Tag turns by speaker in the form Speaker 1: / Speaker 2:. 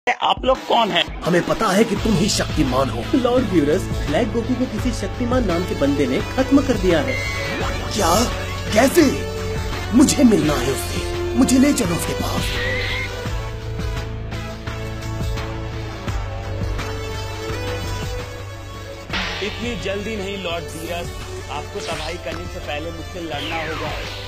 Speaker 1: आप लोग कौन हैं?
Speaker 2: हमें पता है कि तुम ही शक्तिमान हो।
Speaker 3: लॉर्ड व्यूरस, ब्लैक गोकू को किसी शक्तिमान नाम के बंदे ने खत्म कर दिया है।
Speaker 2: क्या? कैसे? मुझे मिलना है उससे, मुझे ले चलो उसके पास।
Speaker 1: इतनी जल्दी नहीं लॉर्ड वीरस, आपको तबाही करने से पहले मुझसे लड़ना होगा।